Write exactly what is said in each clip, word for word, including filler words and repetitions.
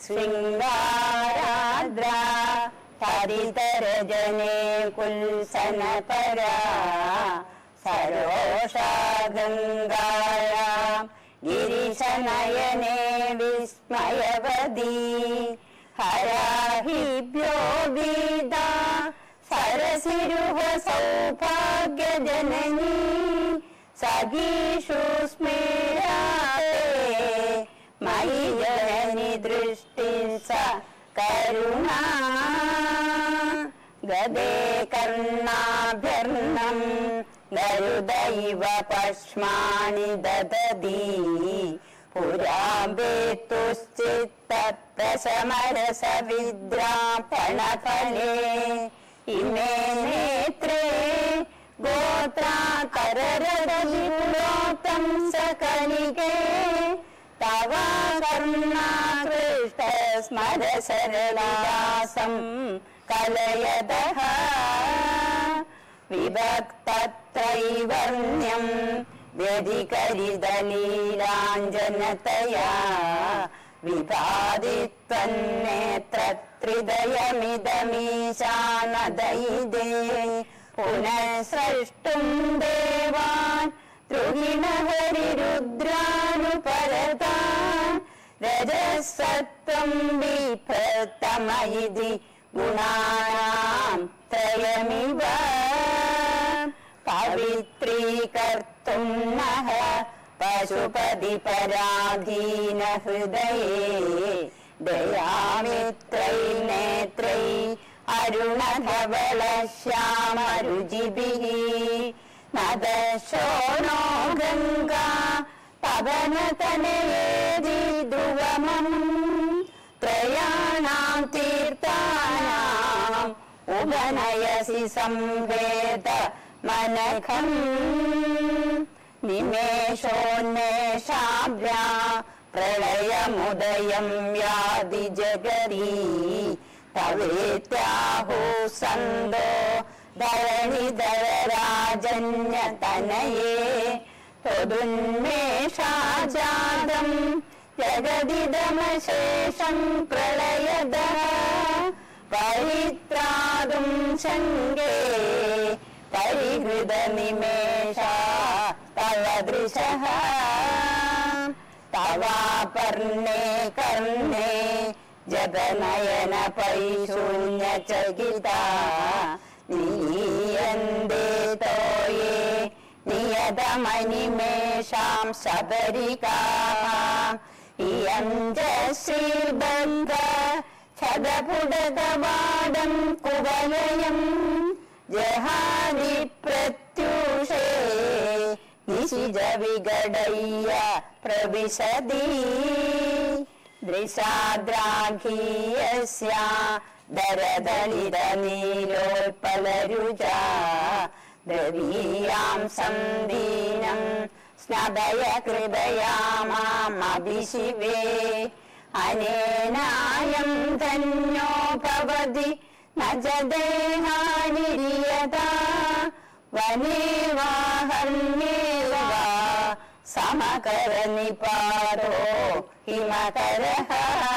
ശൃംഗാരാദ്രാ ഹരിതരജനേ കുൽസനപരാ സരോഷാ ഗംഗായാം ഗിരിശനയനേ വിസ്മയവദീ ഹരാഹിഭ്യോ വീദാ സരസിരുഹ സൗഭാഗ്യജനനീ സഖീഷു സ്മേരാതേ മയി ജനനി ദൃഷ്ടി സ കരുണാ ഗദേ കർണാഭ്യർണം ഗരുദൈവ പശ്മാണി ദദതി പുരാംബേതുശ്ചിത്ത പ്രശമരസ വിദ്രാപണഫലേ ഇമേ നേത്രേ ഗോത്രാ കരരദവിപ്ലോകം സകലികേ തവ കർണാകൃഷ്ട സ്മര സരളാസം കലയതഃ വിഭക്തത്രൈവർണ്യം വ്യതികരിതലീലാഞ്ജനതയാ വിഭാതിത്വന്നേത്രത്രിദയമിദമീശാനദയിദേ പുനഃസൃഷ്ടും ദേവാൻ ദ്രുഹിണഹരിരുദ്രാനുപരതാൻ രജസത്വം വിഭ്രതമയിതി ഗുണാനാം ത്രയമിവ പവിത്രീകർത്തും നഃ പശുപതി പരാധീന ഹൃദയേ ദയാമിത്രൈ നേത്രൈ അരുണധവള ശ്യാമരുചിഭിഃ നദശോണോ ഗംഗാ പവനതനയേതി ധ്രുവമം ത്രയാണാം തീർത്ഥാനാം ഉപനയസി സംവേദ മനഖം നിമേഷോന്മേഷാഭ്യാ പ്രളയമുദയം യാതി ജഗരീ തവേത്യാഹു സന്തോ ധരണിധരരാജന്യതനയേ ത്വദുന്മേഷാജാതം ജഗദിദമശേഷം പ്രളയദഃ പരിത്രാതും ശങ്കേ പരിഹൃതനിമേഷാ തവ ദൃശഃ തവാപർണേ കർണേ ജഗനയന പൈശൂന്യചകിതാ നീയന്തേ തോയേ നിയതമനിമേഷാം ശബരികാഃ ഇയം ച ശ്രീബദ്ധ ഛദപുടകവാടം കുവലയം ജഹാദി പ്രത്യൂഷേ നിശിജ വിഗടയ്യ പ്രവിശതി ദൃശാദ്രാഘീയസ്യ ദരദളിത നീലോൽപലരുജാ ദ്രവീയാം സന്ദീനം സ്നദയ കൃപയാ മാമഭിശിവേ അനേനായം ധന്യോ ഭവതി ന ച ദേഹാനിര്യതാ വനേ വാ ഹന്യേ വാ സമകരനിപാതോ ഹിമകരഃ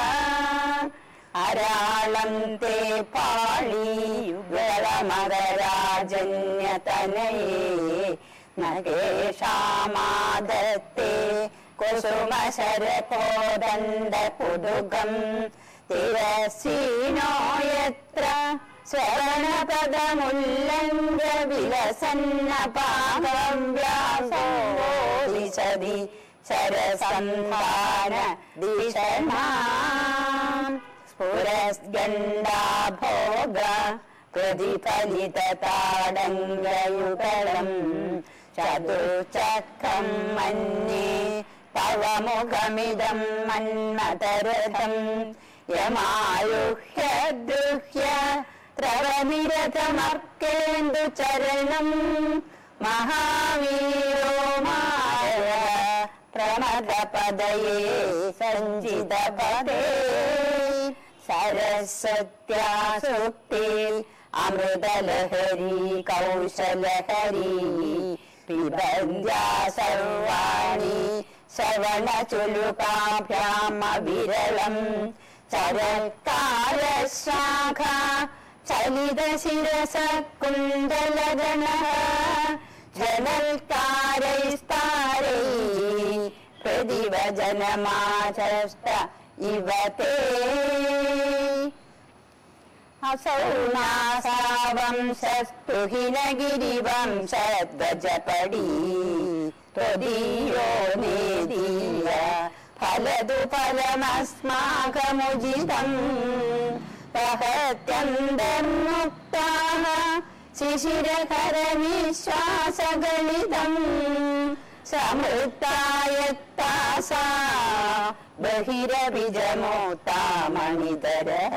അരാളം തേ പാളീയുഗളമദരാജന്യതനയേ നഗേഷാമാദത്തേ കുസുമശരകോദണ്ഡപുതുകം തിരസീനോ യത്ര ശരണപദമുല്ലംഘ്യ വിലസന്ന പാദവ്യാസോ ദിശതി ശരസന്ധാന ദിശമാം സ്ഫുരസ്ഗണ്ഡാഭോഗ പ്രതിഫലിതതാടങ്കയുഗളം ചതുർചക്രം മന്യേ തവ മുഖമിദം മന്മതരഥം യമാരുഹ്യ ദൃഹ്യ ത്രവനിരഥമർക്കേന്ദു ചരണം മഹാവീരോ മായ പ്രമദപദയേ സഞ്ജിതപദേ സരസ്വത്യാ സുക്തി അമൃതലഹരി കൗശലഹരി പിബന്ധ്യാ സർവാണി ശ്രവണചുലുകാഭ്യാം അവിരളം ചരൽക്കാരശാഖ ചലിതശിരസ കുണ്ടലഗണഃ ജനൽക്കാരൈസ്താരൈ പ്രതിവചനമാചഷ്ട ഇവ തേ असौ नासावंशस्तुहिनगिरिवंशद्गजपडी त्वदीयो नेदीय फलदु फलमस्माकमुजितम् प्रहत्यन्तर्मुक्ताः शिशिरकरनिश्वासगलितम् समृत्तायत्तासा बहिरभिजमोता मणिधरः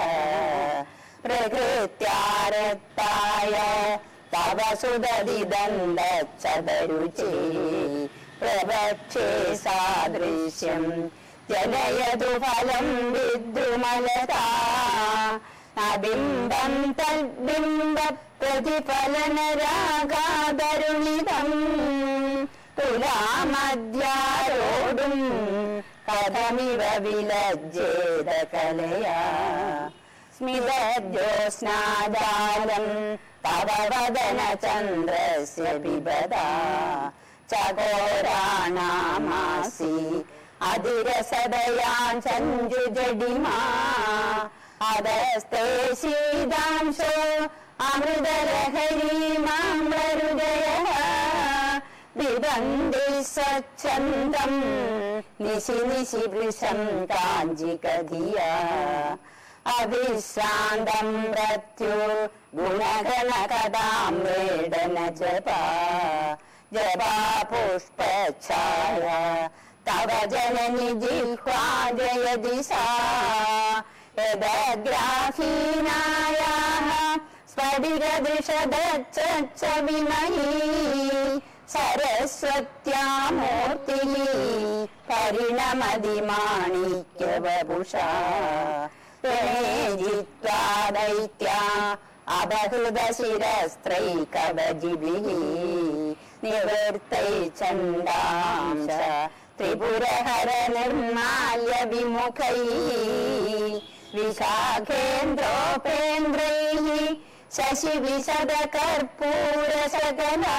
प्रकृत्यारक्ताय तव सुदधिदन्दच्छदरुचे प्रवक्षे सादृश्यं जनयतु फलं विद्रुमलता अबिम्बं तद्बिम्ब प्रतिफलनरागादरुणितम् तुलामद्यारोढुं कथमिव विलज्जेत कलया स्मितज्योत्स्नाजालं तव वदनचन्द्रस्य पिबदा चकोराणामासि अधिरसदयां सञ्जुजडिमा अधस्ते शीदांशो अमृतलहरीमाम्रहृदयः विबन्धि स्वच्छन्दं निशि निशि वृषं काञ्जिकधिया अभिश्रान्तं मृत्यु गुणगणकदाम्रेडन जपा जपा पुष्पच्छाया तव जननि जिह्वा जयति सा यदग्राहीनायाः स्फटिकदृशदच्च विमही सरस्वत्या मूर्तिः परिणमति माणिक्यवपुषा जित्वा दैत्या अबहुदशिरस्त्रैकवजिभिः निवृत्तै चण्डांश त्रिपुरहर निर्माल्य विमुखैः विशाखेन्द्रोपेन्द्रैः शशिविशदकर्पूरसकला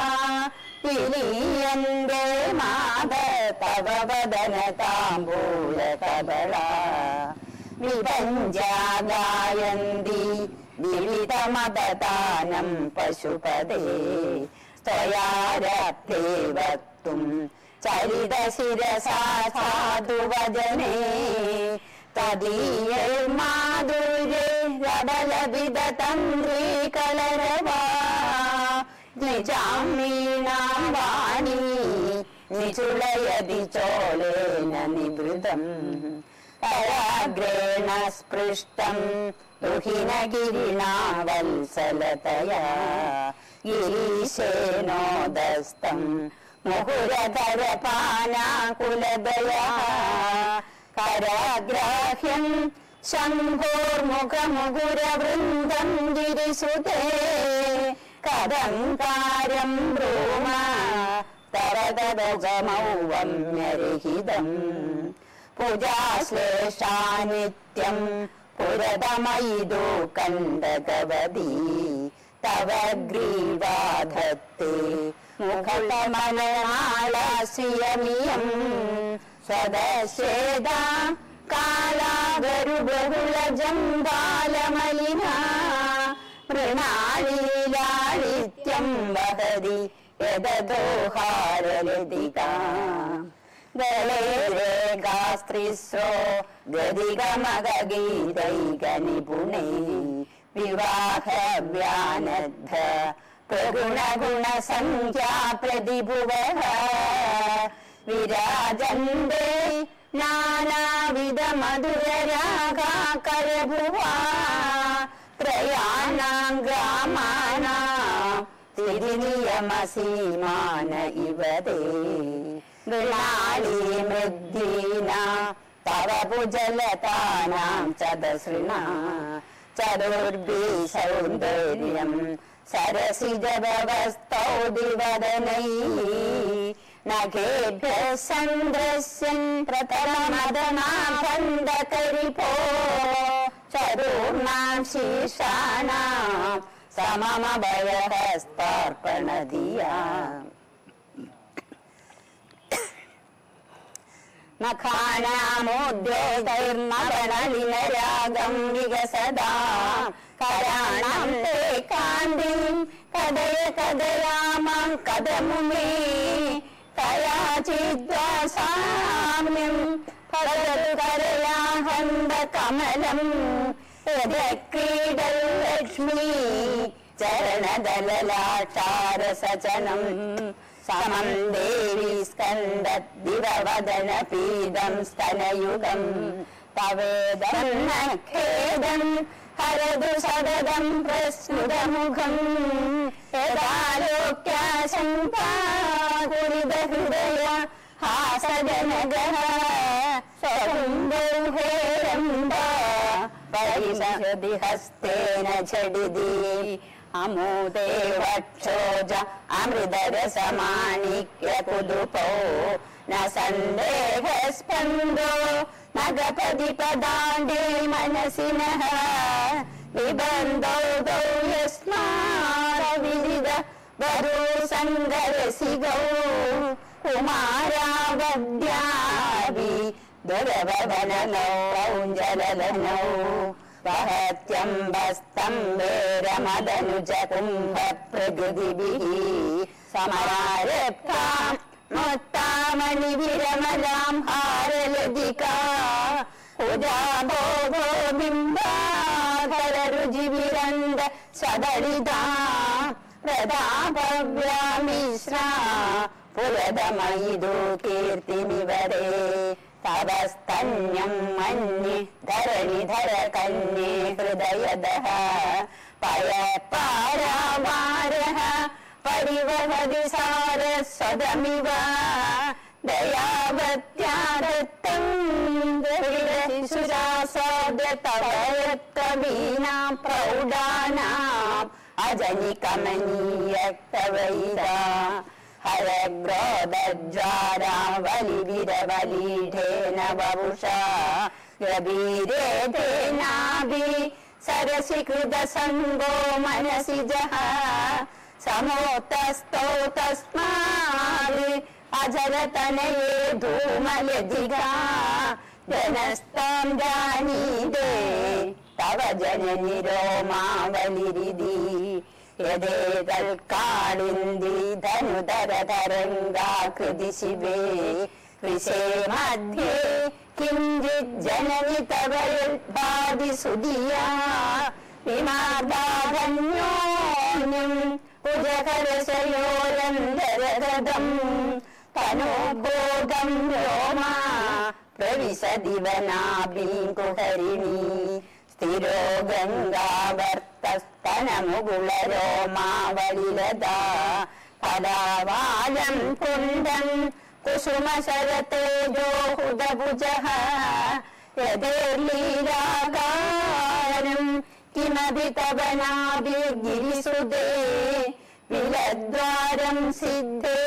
विलीयन्ते माद तव वदनताम्बूलकबला विभञ्जा गायन्ति विविधमददानं पशुपदे त्वयारब्धे वक्तुं चरितशिरसा साधु वदने तदीयैर्माधुर्ये रबलविदतन्द्रीकलरवा निजामीनां वाणी निचुलयति चोलेन निवृतम् कराग्रेण स्पृष्टं दुहिनगिरिणा वत्सलतया गिरीशेनोदस्तं मुहुरधरपानाकुलदया कराग्राह्यं शम्भोर्मुखमुहुरवृन्दं गिरिसुते कदङ्कारं ब्रूम तरदगमौ वम्यरहितम् पूजाश्लेषा नित्यं पुरतमयिदो कण्डकवती तव ग्रीवा धत्ते मुखकमलमालाश्रियमियं स्वदशेदा कालागरुबहुलजम्बालमलिना मृणालीलालित्यं वहति यददोहारलतिका गले रेखास्त्रिस्रो गदिगमगगीतैकनिपुणे विवाहव्यानद्ध प्रगुणगुणसङ्ख्या प्रतिभुवः विराजन्ते नानाविधमधुररागाकरभुवा त्रयाणां ग्रामाणां तिरिनियमसीमान इव ते मृणाली मृद्धीना तव भुजलतानां चदसृणा चतुर्भि सौन्दर्यं सरसिजभवस्तौ दिवदनैः നഖേഭ്യഃ സന്ദ്രസ്യൻ പ്രതലമദനാഭന്തകരിപോ ചരൂർണാം ശീർഷാണാം സമമഭയഹസ്താർപ്പണധിയാ നഖാനാമോദ്യോതൈർനവനളിനരാഗം വികസദാ കരാണം തേ കാന്തിം കദയ കദയാമാം കദമുമേ കയാചിദ്വാസാമ്യം ഭഗവതു കരയാഹന്ത കമലം യദക്രീഡൽ ലക്ഷ്മീ ചരണദലലാക്ഷാരസചനം സമം ദേവി സ്കന്ദദ്ദിവവദന പീതം സ്തനയുഗം തവേദം നഖേദം ഹരതു സദദം പ്രസ്ഫുടമുഖം യദാലോക്യാശങ്കാകുരിത ഹൃദയ ഹാസജനഗഃ സ്വകുംഭൗഹേരംബ പരിസഹതി ഹസ്തേന ഝടിതി അമൂദേ വക്ഷോജ അമൃതരസമാണിക്യ കുതുപോ ന സന്ദേഹസ്പന്ദോ നഗപതി പദാണ്ഡേ മനസിനഃ നിബന്ധൗ ദൗ യസ്മാരവിദിത വരോ സംഗരസികൗ കുമാരാവദ്യാഭി ദുരവദനനൗ ഔഞ്ജലനൗ വഹത്യംബസ്തംബേരമദനുജ കുംഭ പ്രകൃതിഭിഃ സമരാരബ്ധാം മുത്താമണി വിരമലാം ഹാരലതികാ ഉജാഭോഗോ ബിംബാധര രുചിവിരന്ദ സദളിതാ പ്രതാപവ്യാമിശ്രാ പുരതമയിദു കീർത്തിനിവരേ തവസ്തന്യം മന്യേ ധരണിധര കന്യേ ഹൃദയദഃ പയപാരാവാരഃ പരിവഹതി സാരസ്വതമിവ ദയാവത്യാദത്തം ശിശുരാസ്വാദ്യ തവയത്വീനാം പ്രൗഢാനാം അജനികമനീയ തവൈതാ ഹരഗ്രോധജ്വാരാവലിവിരവലീഢേന വപുഷാ ഗഭീരേധേനാഭി സരസി കൃതസംഗോ മനസിജഃ സമോത്തസ്ഥോ തസ്മാദ് അജരതനയേ ധൂമലതികാ ജനസ്താം ജാനീതേ തവ ജനനി രോമാവലിരിതി യദേതൽക്കാളിന്ദി ധനുധരതരംഗാകൃതി ശിവേ വിശേ മധ്യേ കിഞ്ചിത് ജനനി തവ യദ്ഭാതി സുധിയാ വിമാർദാധന്യോന്യം ഉജകരസയോരന്തരഗതം തനോബോധം രോമാ പ്രവിശദിവനാഭീകുഹരിണീ സ്ഥിരോ ഗംഗാവർത്തസ്തനമുകുളരോമാവലിലതാ പദാവാലം കുണ്ടം കുസുമശരതേജോ ഹുതഭുജഃ യഥേർലീലാകാരം കിമഭി തവ നാഭിർഗിരിസുതേ വിലദ്വാരം സിദ്ധേ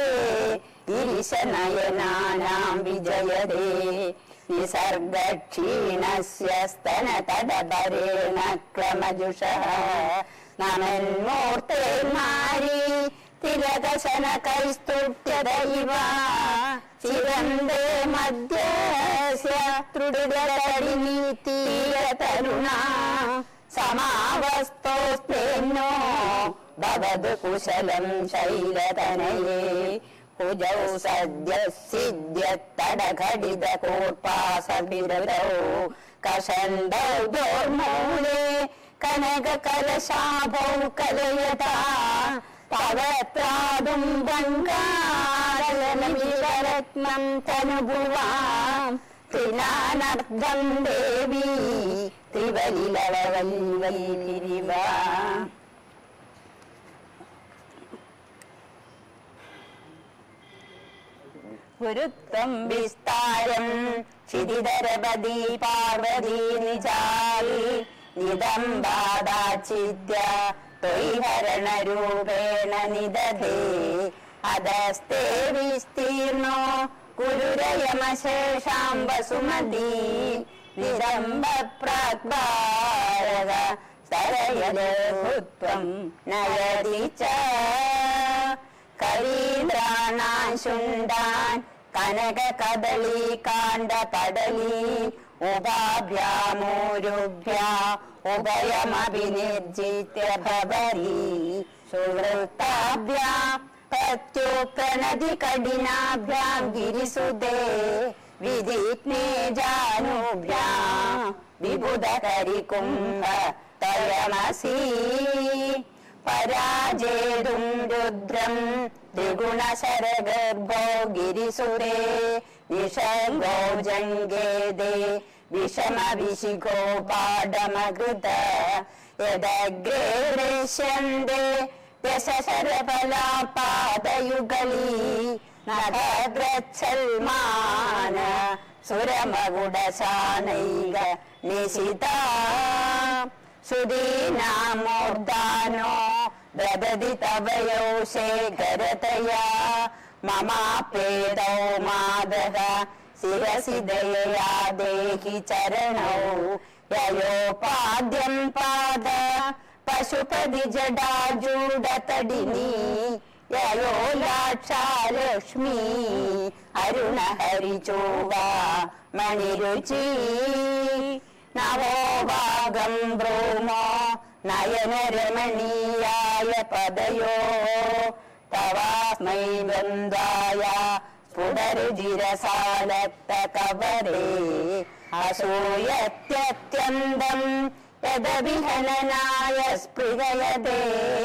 ഗിരിശനയനാനാം വിജയദേ നിസർഗക്ഷീണസ്യ സ്തനതടപരേണ ക്രമജുഷഃ നമന്മൂർത്തേ നാരീ തിലകശനകൈസ്തുത്യദൈവ ചിരന്തേ മധ്യസ്യ തൃഡിതരിണീതീയതരുണാ സമാവസ്തോസ്തേന്നോ ഭവതു കുശലം ശൈലതനയേ കുജൗ സദ്യ സിദ്ധ്യത്തടഘടിത കൂർപ്പാസവിരതൗ കഷണ്ടൗ ദോർമൂലേ കനക കലശാഭൗ കലയതാ പവത്രാദും ഗംഗാരത്നം തനുഭുവാം ത്രിനാനർദ്ധം ദേവി ത്രിവലിലവൽവലിരിവ. ഗുരുത്വം വിസ്താരം ക്ഷിതിധരപതി പാർവതി നിജായി നിദംബാദാചിദ്യ ത്വയി ഹരണരൂപേണ നിദധേ അധസ്തേ വിസ്തീർണോ ഗുരുരയമശേഷാം വസുമതി വിദംബ പ്രാഗ്ഭാരത സരയലഭുത്വം നയതി ച കരീന്ദ്രാണാൻ ശുണ്ഡാൻ കനക കദളി കാണ്ഡ പടലി ഉപാഭ്യാമൂരുഭ്യാ ഉഭയമഭിനിർജിത്യ ഭവരി സുവൃത്താഭ്യാം പ്രത്യുപ്രണതി കഠിനാഭ്യാം ഗിരിസുതേ വിധിജ്ഞേ ജാനുഭ്യാം വിബുധകരികുംഭ തയമസി പരാജേതും രുദ്രം ദ്വിഗുണശരഗർഭോ ഗിരിസുരേ നിഷംഗോ ജംഗേദേ വിഷമവിശിഖോ പാഠമകൃത യദഗ്രേ ദൃശ്യന്തേ ദശശരഫലാപാദയുഗളീ നഖഗ്രച്ഛൽമാന സുരമകുടശാനൈക നിശിതാ സുദീനാമൂർധാനോ ദദതി തവയോ ശേഖരതയാ മമാപേദോ മാദഹ ശിരസി ദയയാ ദേഹി ചരണൗ യയോപാദ്യം പാദ പശുപതി ജടാജൂഢതടിനി യയോ ലാക്ഷാലക്ഷ്മീ അരുണഹരിചോവാ മണിരുചി നവോ ഭാഗം ബ്രൂമോ നയനരമണീയായ പദയോ തവാസ്മൈ ബന്ധായ സ്ഫുടരുചിരസാലക്ത കവരേ അസൂയത്യത്യന്തം യദവിഹനനായ സ്പൃഹയതേ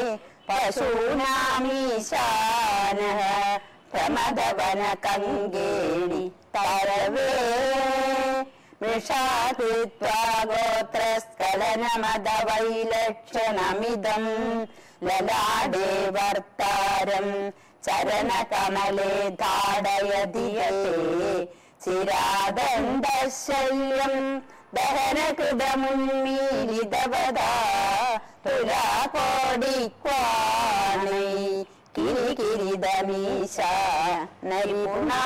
പശൂനാമീശാനഃ പ്രമദവന കങ്കേണി തരവേ മൃഷാതിത്വാ ഗോത്രസ്ഖലനമദവൈലക്ഷണമിദം ലലാടേ വർത്താരം ചരണകമലേ ധാടയതി യതേ ചിരാദണ്ഡശല്യം ദഹനകൃതമുന്മീലിതവദാ തുലാകോടിക്വാണൈ കിരികിരിതമീശ നരിപുണാ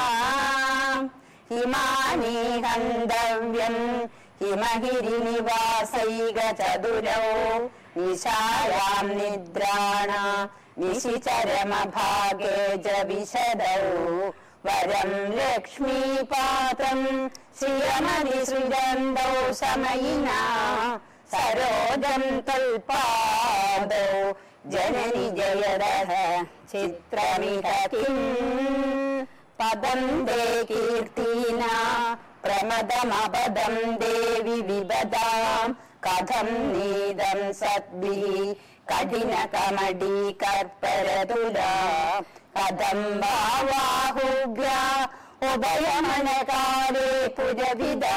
ഹിമാനി ഹന്തവ്യം ഹിമഗിരിനിവാസൈക ചതുരോ നിശായാം നിദ്രാണ നിശിചരമഭാഗേ ജ വിശദൗ വരം ലക്ഷ്മീപാത്രം ശ്രിയമതി സൃജന്തൗ സമയിനാ സരോജം തൽപാദൗ ജനനി ജയദഃ ചിത്രമിഹ കിം പദം ദേ കീർത്തിനാ പ്രമദമപദം ദേവി വിപദാം കഥം നീതം സദ്ഭിഃ കഠിന കമഡീ കർപ്പരതുലാ കഥം വാഹുഭ്യാ ഉഭയമനകാലേ പുരവിദാ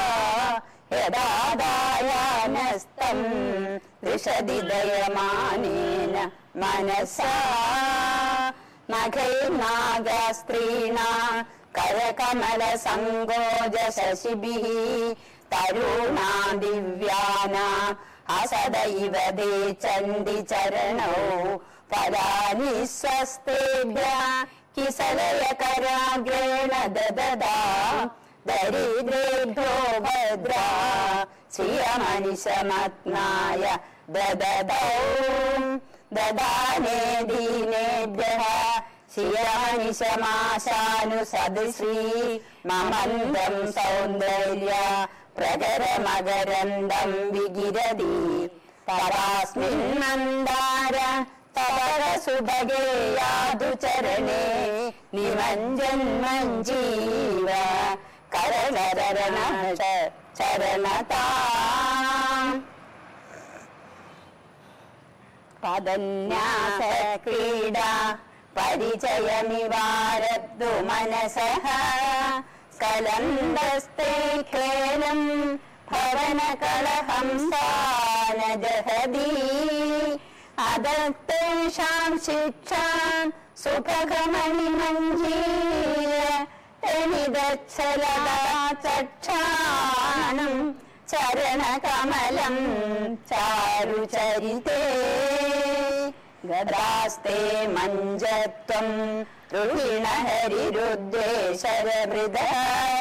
യദാദായാനസ്തം ദൃശതി ദയമാനേന മനസാ നഖൈർനാഗസ്ത്രീണാ കരകമല സങ്കോജ ശശിഭിഃ തരുണാ ദിവ്യാനാ ഹസദൈവ ദേ ചണ്ഡി ചരണൗ പദാനി സ്വസ്തേഭ്യഃ കിസലയ കരാഗ്രേണ ദദദാ ദരിദ്രേഭ്യോ ഭദ്രാ ശ്രിയമനിശമത്നായ ദദദൗ ദദാനേ ദീനേഭ്യഃ ശ്രിയമനിശമാശാനു സദൃശ്രീ മമന്ദം സൗന്ദര്യ പ്രകരമകരന്ദം വിഗിരതി തവാസ്മിൻ മന്ദാര തവര സുഭഗേ യാതു ചരണേ നിമഞ്ജന്മഞ്ജീവ കരകരണ ചരണതാം പദന്യാസ ക്രീഡാ പരിചയമിവാരദ്ദു മനസഃ സ്കലന്തസ്തേ ഖേലം ഭവനകലഹംസാന ജഹതി അദത്തേഷാം ശിക്ഷാം സുഭഗമണിമഞ്ജീര തനിദച്ഛലദാ ചക്ഷാണം ചരണകമലം ചാരുചരിതേ ഗദാസ്തേ മഞ്ജത്വം രുഹിണഹരിരുദ്രേ ശരമൃദഃ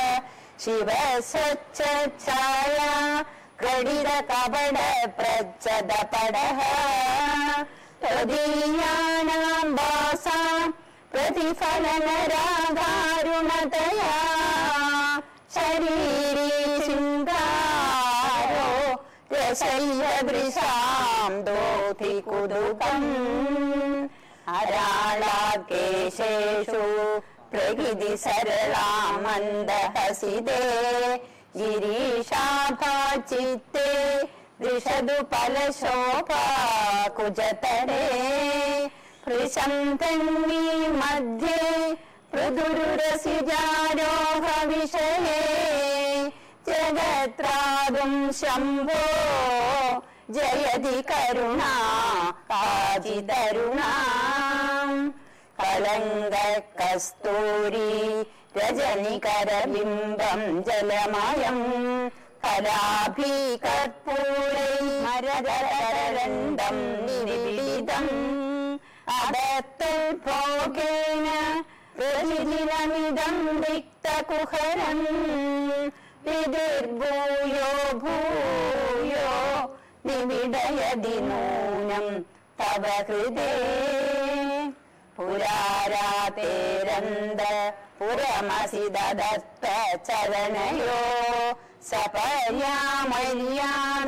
ശിവസ്വച്ഛഛായ ഘടിത കപട പ്രച്ഛദപടഃ തദീയാനാം ഭാസാം പ്രതിഫലനരാധാരുണതയാ ശരീരീ ശൃംഗാരോ രസയ്യദൃശാം ദോധി കുതുകം അരാളാകേശേഷു പ്രകൃതി സരളാമന്ദഹസിതേ ഗിരീശാഭാചിത്തേ ദൃശതു ഫലശോഭാ കുജതരേ ഹൃശന്തന്മീ മധ്യേ മൃദുരുരസിജാരോഹ വിഷയേ ജഗത്രാതും ശംഭോ ജയതി കരുണാ കാചിതരുണാ കലങ്ക കസ്തൂരി രജനികരബിംബം ജലമയം കലാഭി കർപ്പൂരൈ മരദരണ്ടം നിവിദിതം അദത്തുൽഭോഗേന പ്രതിദിനമിദം റിക്തകുഹരം വിദിർഭൂയോ ഭൂയോ നിവിടയതി നൂനം തവ ഹൃദേ പുരാരാതേരന്ദ പുരമസി ദദത്ത ചരണയോ സപര്യാമര്യാദ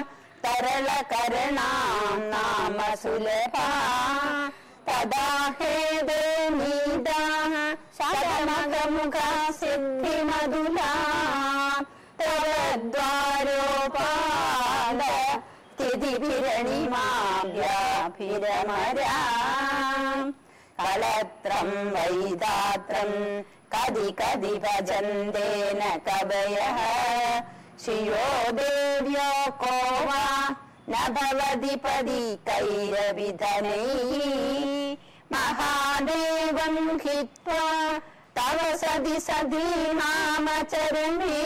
തരളകരണാം നാമ സുലഭാ തദാ ഹേദേ നീതാഃ ശതമഖമുഖാ സിദ്ധിമധുലാ തവ ദ്വാരോപാദ സ്ഥിതിഭിരണിമാഭ്യാഭിരമരാം കളത്രം വൈദാത്രം കതി കതി ഭജന്തേന കവയഃ ശിയോ ദേവ്യോ കോ വാ ന ഭവതി പദി കൈരവിധനൈഃ മഹാദേവം ഹിത്വാ തവ സതി സതി നാമചരണേ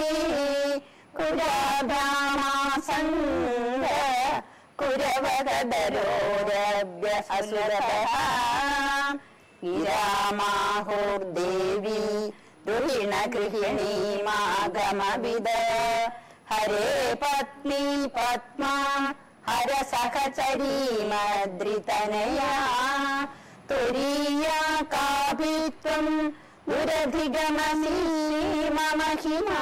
കുരഭാമാസംഗ കുരവദരോരഭ്യ അസുരതഃ ഗിരാമാഹുർദേവി രുഹിണ ഗൃഹിണീമാഗമവിദ ഹരേ പത്നി പത്മാ ഹര സഹചരീമദ്രിതനയാ തുരീയാ കാഭിത്വം ദുരധിഗമസി മമ ഹിമാ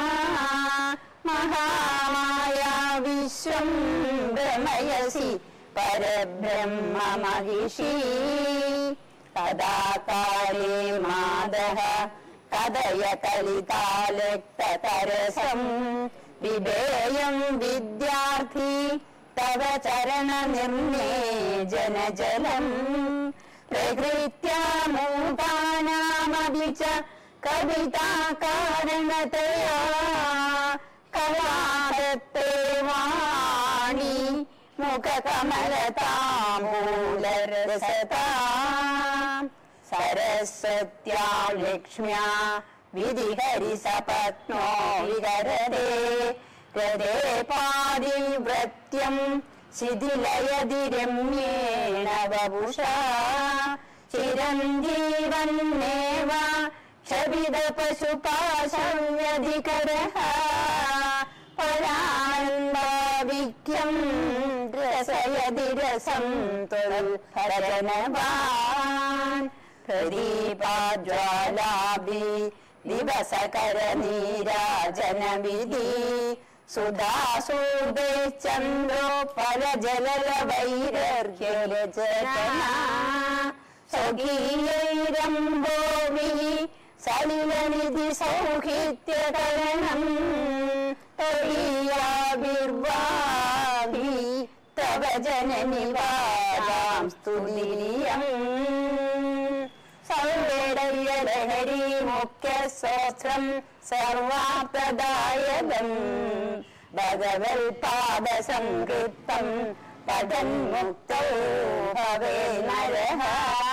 മഹാമായാ വിശ്വം ഭ്രമയസി പരബ്രഹ്മ മഹിഷീ തദാ കാലേ മാദഃ കദയ കലിതാലക്തതരസം വിഭേയം വിദ്യാർത്ഥി തവ ചരണ നിർണേജനജലം പ്രകൃത്യാ മൂകാനാമപി ച കവിതാ കാരണതയാ കലാദത്തേ വാണി മുഖകമലതാംബൂലരസതാ സരസ്വത്യാ ലക്ഷ്മ്യാ വിധിഹരി സപത്നോ വിഹരതേ രതേ പാതിവ്രത്യം ശിഥിലയതി രമ്യേണ വപുഷാ ചിരഞ്ജീവന്നേവ ക്ഷപിത പശുപാശവ്യധികരഃ പരാനന്ദവിക്യം രസയതി രസം ത്വൽഭജനവാൻ പ്രദീപാജ്വാലാഭി ദിവസകര നീരാജനവിധി സുധാസൂദേ ചന്ദ്രോപലജലവൈരർഹ്യലജന സ്വകീയൈരംഭോവി സലിലനിധി സൗഹിത്യകരണം ത്വരീയാവിർവാഭി തവ ജനനിവാദാം സ്തുതിയം സൗവേടയ്യലഹരി മുഖ്യസ്വസ്ത്രം സർവാപ്രദായകം ഭഗവൽപാദസംകൃപ്തം പദന്മുക്തോ ഭവേ നരഃ